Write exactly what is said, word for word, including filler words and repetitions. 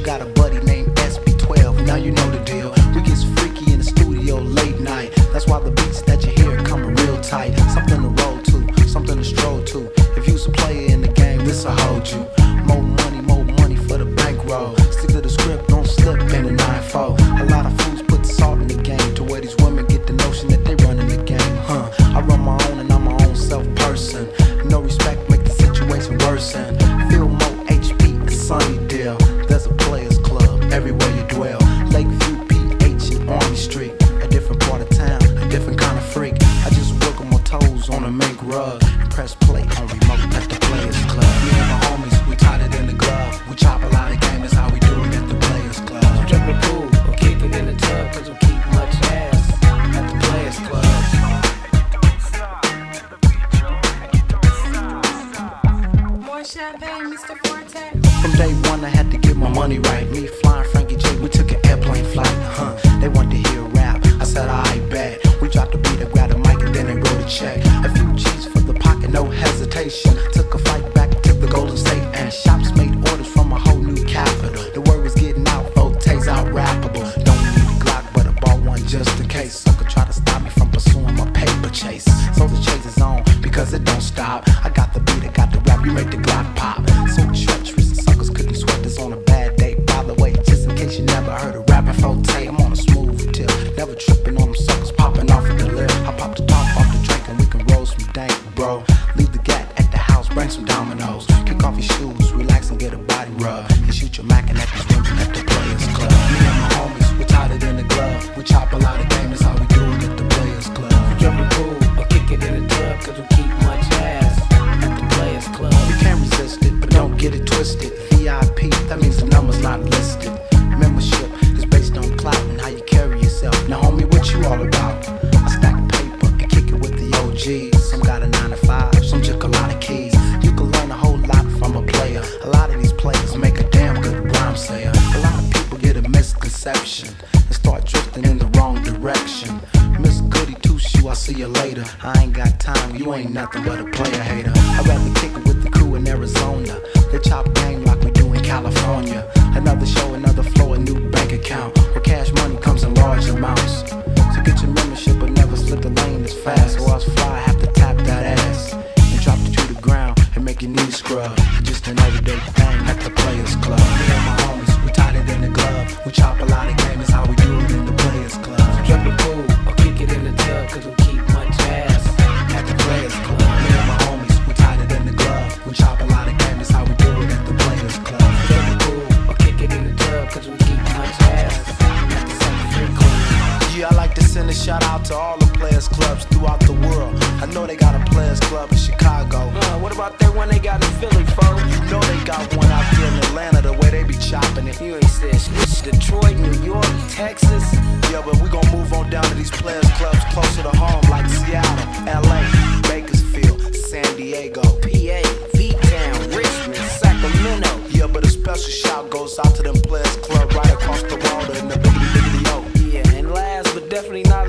got a buddy named S B twelve, now you know the deal. We get freaky in the studio late night. That's why the beats that you hear come real tight. Something to roll to, something to stroll to. If you's a player in the game, this'll hold you. More money, more money for the bankroll. Stick to the script, don't slip in the nine four. A lot of fools put salt in the game to where these women get the notion that they running the game. Huh? I run my own and I'm my own self person. No respect make the situation worsen. Feel more H P and Sunnydale. There's a Playaz Club everywhere you dwell. Lakeview, P H and Army Street. A different part of town, a different kind of freak. I just work on my toes on a mink rug and press play on remote at the Playaz Club. Me and my homies, we tied it in the glove. We chop a lot of game, that's how we do it at the Playaz Club. So jump the pool or kick it in the tub, cause we keep much ass at the Playaz Club. More champagne, Mister Forte. From day one I had to get my money right. Me flying Frankie J, we took an airplane flight. Huh? They want to hear rap, I said I bet. We dropped the beat, I grabbed the mic and then they wrote a check. A few G's for the pocket, no hesitation. Took a flight back to the Golden State and shops made orders from a whole new capital. The word was getting out, Forte's out rappable. Don't need a Glock, but I bought one just in case. Sucker try to stop me from pursuing my paper chase. So the chase is on because it don't stop. I got the beat, I got the rap, you make the Glock pop. So treacherous, suckers couldn't sweat this on a bad day. By the way, just in case you never heard of Rappin' Forte, I'm on a smooth tip. Never tripping on them suckers popping off of the lip. I pop the top off the drink and we can roll some dank, bro. Leave the gat at the house, bring some dominoes. Kick off your shoes, relax and get a body rub. And shoot your mackin' at these rims at the Playaz Club. Me and my homies, we tied it in the glove. We chop a lot of game, that's how we do it at the Playaz Club. So jump the pool or kick it in the tub, cause we keep much ass at the Playaz Club. You can't resist it, but don't get it twisted. V I P, that means the number's not listed. Membership is based on clout and how you carry yourself. Now homie, what you all about? I stack paper and kick it with the O Gs. Some got a nine to five, some took a lot of keys. You can learn a whole lot from a player. A lot of these players make a damn good rhyme sayer. A lot of people get a misconception and start drifting in the wrong direction. Miss Goody Two Shoe, I'll see you later. I ain't got time, you ain't nothing but a player hater. I'd rather kick it with the crew in Arizona. They chop game like we do in California. Another show, another flow, a new bank account where cash money comes in large amounts. So get your membership but never slip the lane as fast, or else fly have to tap that ass and drop you to the ground and make your knees scrub. Just an everyday thing at the Playaz Club. Me and my homies, we tied it in the glove. We chop a lot of game, that's how we do it in the Playaz Club. So jump the pool or kick it in the tub, cause we keep much ass At the Playaz Club. Me and my homies, we tied it in the glove. We chop a lot of game, that's how we do it at the Playaz Club. So jump the pool or kick it in the tub, cause we keep much ass at the Sunny Free Club. Yeah, I like to send a shout out to all the Playaz Clubs throughout the world. I know they got a Playaz Club in Chicago. Uh, what about that one they got in Philly, folks? You know they got one out there in Atlanta, the way they be chopping it. You ain't said shit. Detroit, New York, Texas. Yeah, but we gon' move on down to these Playaz Clubs closer to home, like Seattle, L A, Bakersfield, San Diego, P A, V-Town, Richmond, Sacramento. yeah, but a special shout goes out to them Playaz Club right across the water in the biggity biggity O. Yeah, and last but definitely not